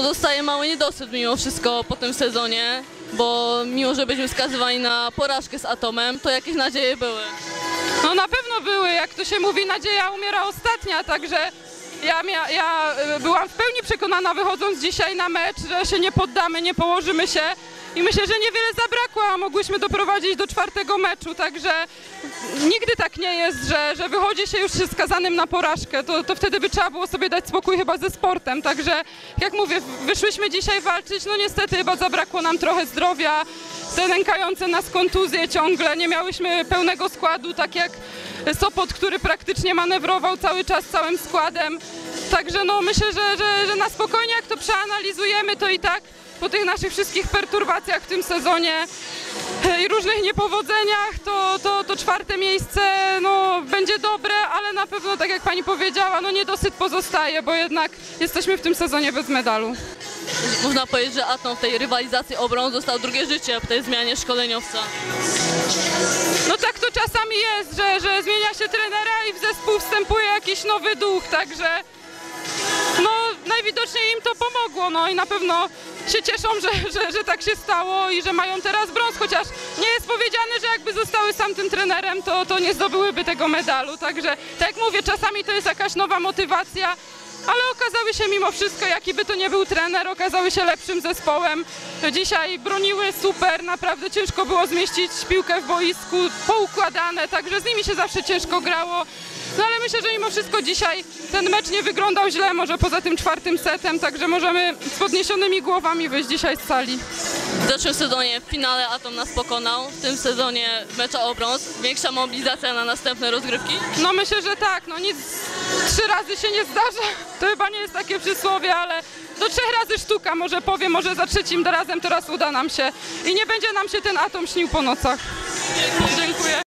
pozostaje mały niedosyt mimo wszystko po tym sezonie, bo mimo, że byliśmy skazywani na porażkę z Atomem, to jakieś nadzieje były. No na pewno były, jak to się mówi, nadzieja umiera ostatnia, także ja byłam w pełni przekonana, wychodząc dzisiaj na mecz, że się nie poddamy, nie położymy się i myślę, że niewiele zabrakło, a mogłyśmy doprowadzić do 4. meczu, także nigdy tak nie jest, że wychodzi się już się skazanym na porażkę, to wtedy by trzeba było sobie dać spokój chyba ze sportem, także jak mówię, wyszłyśmy dzisiaj walczyć, no niestety chyba zabrakło nam trochę zdrowia, te nękające nas kontuzje ciągle, nie miałyśmy pełnego składu, tak jak Sopot, który praktycznie manewrował cały czas całym składem. Także no myślę, że na spokojnie jak to przeanalizujemy, to i tak po tych naszych wszystkich perturbacjach w tym sezonie i różnych niepowodzeniach, to 4. miejsce no, będzie dobre, ale na pewno, tak jak pani powiedziała, no niedosyt pozostaje, bo jednak jesteśmy w tym sezonie bez medalu. Można powiedzieć, że Atom w tej rywalizacji o brąz dostał drugie życie po tej zmianie szkoleniowca. No tak to czasami jest, że zmienia się trenera i w zespół wstępuje jakiś nowy duch, także no najwidoczniej im to pomogło, no i na pewno się cieszą, że tak się stało i że mają teraz brąz, chociaż nie jest powiedziane, że jakby zostały z tamtym trenerem, to nie zdobyłyby tego medalu, także tak jak mówię, czasami to jest jakaś nowa motywacja, ale okazały się mimo wszystko, jaki by to nie był trener, okazały się lepszym zespołem. Dzisiaj broniły super, naprawdę ciężko było zmieścić piłkę w boisku, poukładane, także z nimi się zawsze ciężko grało. No ale myślę, że mimo wszystko dzisiaj ten mecz nie wyglądał źle, może poza tym 4. setem, także możemy z podniesionymi głowami wyjść dzisiaj z sali. W zeszłym sezonie w finale Atom nas pokonał, w tym sezonie mecza o brąz. Większa mobilizacja na następne rozgrywki? No myślę, że tak, no nic 3 razy się nie zdarza, to chyba nie jest takie przysłowie, ale do 3 razy sztuka, może powiem, może za 3. razem teraz uda nam się i nie będzie nam się ten Atom śnił po nocach. Dziękuję.